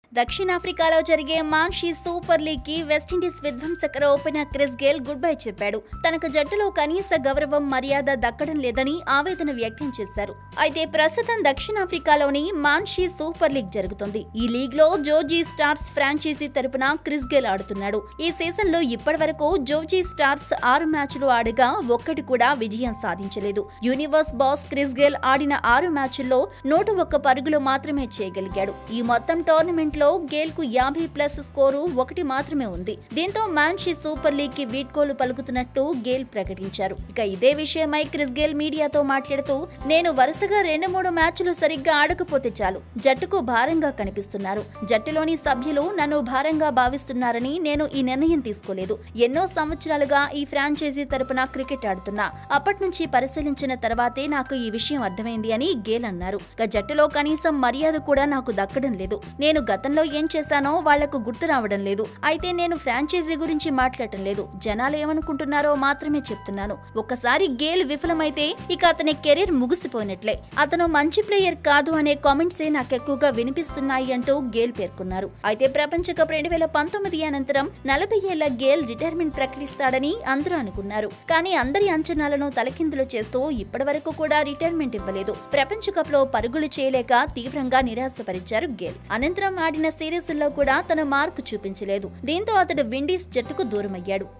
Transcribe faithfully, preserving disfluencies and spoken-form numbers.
దక్షిణాఫ్రికాలో జరిగే Mzansi super league కి వెస్టిండీస్ విధ్వంసకర opener Chris Gayle goodbye చెప్పాడు. తనకు జట్టులో కనీస గౌరవం, మర్యాద దక్కడం లేదని ఆవేదన వ్యక్తం చేశారు. అయితే ప్రస్తుతం దక్షిణాఫ్రికాలోని మాన్షీ సూపర్ లీగ్ జరుగుతుంది. ఈ లీగ్ లో జోజీ స్టార్స్ ఫ్రాంచైజీ తరపున క్రిస్ గేల్ ఆడుతున్నాడు. ఈ సీజన్ లో ఇప్పటి వరకు జోజీ స్టార్స్ ఆరు మ్యాచ్లు ఆడగా ఒక్కటి కూడా విజయం సాధించలేదు. యూనివర్స్ బాస్ క్రిస్ గేల్ ఆడిన ఆరు మ్యాచ్ల్లో నూట ఒక్క పరుగులు మాత్రమే చేయగలిగాడు. ఈ మొత్తం టోర్నమెంట్ లో గేల్ కు యాభై ప్లస్ స్కోరు ఒకటి మాత్రమే ఉంది. దీంతో మాన్షీ సూపర్ లీగ్ కి వీడ్కోలు పలుకుతున్నట్టు గేల్ ప్రకటించారు. ఇక ఇదే విషయమై క్రిస్ గేల్ మీడియాతో మాట్లాడుతూ, నేను వరుసగా రెండు మూడు మ్యాచ్లు సరిగ్గా ఆడకపోతే చాలు జట్టుకు భారంగా కనిపిస్తున్నారు. జట్టులోని సభ్యులు నన్ను భారంగా భావిస్తున్నారని నేను ఈ నిర్ణయం తీసుకోలేదు. ఎన్నో సంవత్సరాలుగా ఈ ఫ్రాంచైజీ తరపున క్రికెట్ ఆడుతున్నా. అప్పటి నుంచి పరిశీలించిన తర్వాతే నాకు ఈ విషయం అర్థమైంది అని గేల్ అన్నారు. ఇక జట్టులో కనీసం మర్యాద కూడా నాకు దక్కడం లేదు. నేను గతంలో ఏం చేశానో వాళ్లకు గుర్తు రావడం లేదు. అయితే నేను ఫ్రాంచైజీ గురించి మాట్లాడటం లేదు. జనాలు ఏమనుకుంటున్నారో మాత్రమే చెప్తున్నాను. ఒక్కసారి గేల్ విఫలమైతే ఇక అతని కెరీర్ ముగిసిపోయినట్లే. అతను మంచి ప్లేయర్ కాదు అనే కామెంట్సే నాకెక్కువగా వినిపిస్తున్నాయి అంటూ గేల్ పేర్కొన్నారు. అయితే ప్రపంచ కప్ రెండు వేల పంతొమ్మిది అనంతరం నలభై ఏళ్ల గేల్ రిటైర్మెంట్ ప్రకటిస్తాడని అందరూ అనుకున్నారు. కానీ అందరి అంచనాలను తలకిందులు చేస్తూ ఇప్పటి వరకు కూడా రిటైర్మెంట్ ఇవ్వలేదు. ప్రపంచ కప్ లో పరుగులు చేయలేక తీవ్రంగా నిరాశపరిచారు గేల్. అనంతరం ఆడిన సిరీస్ల్లో కూడా తన మార్కు చూపించలేదు. దీంతో అతడు విండీస్ జట్టుకు దూరమయ్యాడు.